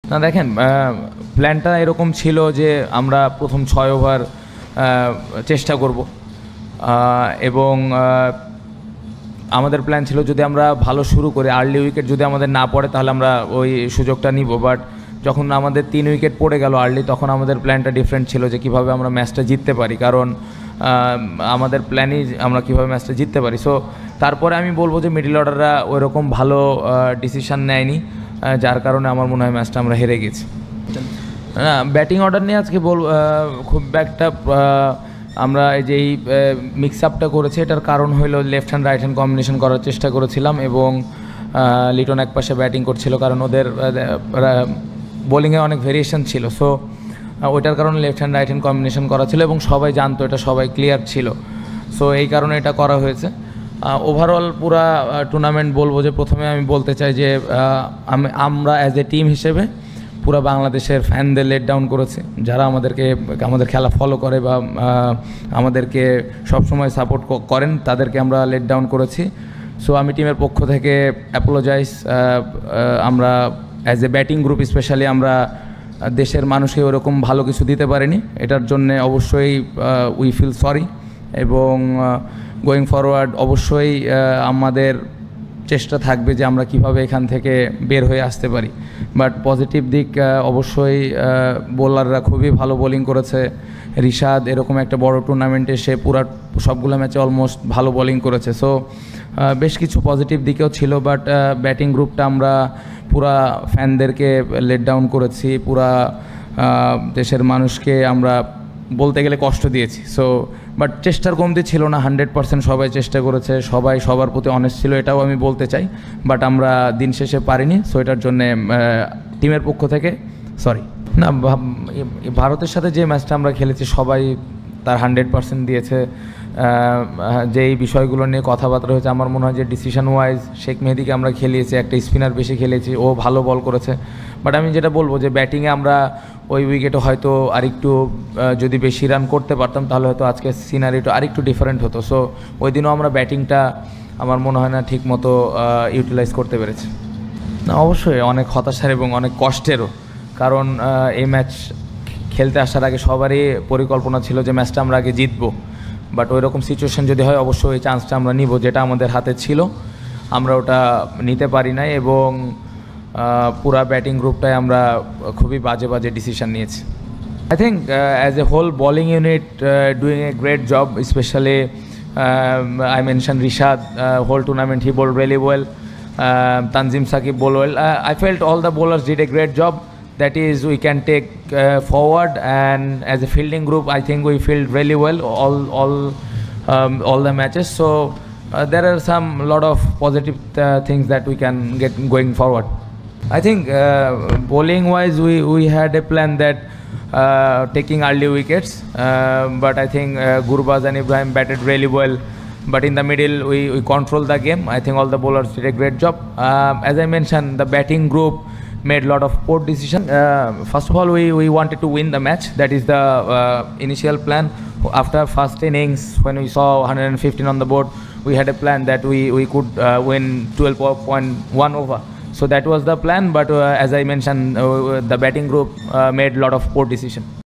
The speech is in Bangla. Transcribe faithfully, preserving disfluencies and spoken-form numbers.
না দেখেন, প্ল্যানটা এরকম ছিল যে আমরা প্রথম ছয় ওভার চেষ্টা করব এবং আমাদের প্ল্যান ছিল যদি আমরা ভালো শুরু করি, আর্লি উইকেট যদি আমাদের না পড়ে তাহলে আমরা ওই সুযোগটা নিব। বাট যখন আমাদের তিন উইকেট পড়ে গেল আর্লি, তখন আমাদের প্ল্যানটা ডিফারেন্ট ছিল যে কীভাবে আমরা ম্যাচটা জিততে পারি, কারণ আমাদের প্ল্যানই আমরা কীভাবে ম্যাচটা জিততে পারি। সো তারপরে আমি বলবো যে মিডল অর্ডাররা ওইরকম ভালো ডিসিশান নেয়নি, যার কারণে আমার মনে হয় ম্যাচটা আমরা হেরে গেছি। না, ব্যাটিং অর্ডার নিয়ে আজকে বল খুব একটা আমরা এই যে এই মিক্স আপটা করেছি, এটার কারণ হলো left hand right hand combination করার চেষ্টা করেছিলাম এবং লিটন এক পাশে ব্যাটিং করছিল, কারণ ওদের বোলিংয়ে অনেক ভেরিয়েশন ছিল। সো ওইটার কারণে left hand right hand combination করা ছিল এবং সবাই জানতো এটা, সবাই ক্লিয়ার ছিল। সো এই কারণে এটা করা হয়েছে। ওভারঅল পুরা টুর্নামেন্ট বলবো যে প্রথমে আমি বলতে চাই যে আমি আমরা অ্যাজ এ টিম হিসেবে পুরা বাংলাদেশের ফ্যানদের লেট ডাউন করেছে, যারা আমাদেরকে আমাদের খেলা ফলো করে বা আমাদেরকে সবসময় সাপোর্ট করেন, তাদেরকে আমরা লেট ডাউন করেছি। সো আমি টিমের পক্ষ থেকে অ্যাপোলোজাইজ। আমরা as a batting group specially আমরা দেশের মানুষকে ওরকম ভালো কিছু দিতে পারিনি, এটার জন্যে অবশ্যই উই ফিল সরি এবং গোয়িং ফরওয়ার্ড অবশ্যই আমাদের চেষ্টা থাকবে যে আমরা কিভাবে এখান থেকে বের হয়ে আসতে পারি। বাট পজিটিভ দিক অবশ্যই বোলাররা খুবই ভালো বোলিং করেছে। রিশাদ এরকম একটা বড় টুর্নামেন্টে সে পুরা সবগুলো ম্যাচে অলমোস্ট ভালো বোলিং করেছে। সো বেশ কিছু পজিটিভ দিকেও ছিল, বাট ব্যাটিং গ্রুপটা আমরা পুরা ফ্যানদেরকে লেট ডাউন করেছি, পুরা দেশের মানুষকে আমরা বলতে গেলে কষ্ট দিয়েছি। সো বাট চেষ্টার কমতি ছিল না, হান্ড্রেড পার্সেন্ট সবাই চেষ্টা করেছে, সবাই সবার প্রতি অনেস্ট ছিল, এটাও আমি বলতে চাই। বাট আমরা দিন শেষে পারিনি, সো এটার জন্যে টিমের পক্ষ থেকে সরি। না, ভারতের সাথে যে ম্যাচটা আমরা খেলেছি সবাই তার হান্ড্রেড পার্সেন্ট দিয়েছে। যে এই বিষয়গুলো নিয়ে কথাবার্তা হয়েছে, আমার মনে হয় যে ডিসিশন ওয়াইজ শেখ মেহেদিকে আমরা খেলিয়েছি, একটা স্পিনার বেশি খেলেছি, ও ভালো বল করেছে। বাট আমি যেটা বলবো যে ব্যাটিংয়ে আমরা ওই উইকেটে হয়তো আরেকটু যদি বেশি রান করতে পারতাম তাহলে হয়তো আজকে সিনারিটা আরেকটু ডিফারেন্ট হতো। সো ওই দিনও আমরা ব্যাটিংটা আমার মনে হয় না ঠিক মতো ইউটিলাইজ করতে পেরেছি। না, অবশ্যই অনেক হতাশার এবং অনেক কষ্টেরও, কারণ এই ম্যাচ খেলতে আসার আগে সবারই পরিকল্পনা ছিল যে ম্যাচটা আমরা আগে জিতবো। বাট ওই রকম সিচুয়েশন যদি হয় অবশ্যই এই চান্সটা আমরা নিব, যেটা আমাদের হাতে ছিল আমরা ওটা নিতে পারি নাই এবং পুরা ব্যাটিং গ্রুপটায় আমরা খুবই বাজে বাজে ডিসিশন নিয়েছি। I think as a whole bowling unit doing a great job, specially I mention Rishad, whole tournament he bowled really well, Tanzim Saqib bowled well. Uh, I felt all the bowlers did a great job. That is, we can take uh, forward, and as a fielding group, I think we fielded really well all all um, all the matches. So uh, there are some lot of positive uh, things that we can get going forward. I think uh, bowling wise, we we had a plan that uh, taking early wickets, uh, but I think uh, Gurbaz and Ibrahim batted really well. But in the middle, we, we controlled the game. I think all the bowlers did a great job. Um, as I mentioned, the batting group made a lot of poor decisions. Uh, first of all, we, we wanted to win the match. That is the uh, initial plan. After first innings, when we saw one hundred fifteen on the board, we had a plan that we, we could uh, win twelve point one over. So that was the plan. But uh, as I mentioned, uh, the batting group uh, made a lot of poor decisions.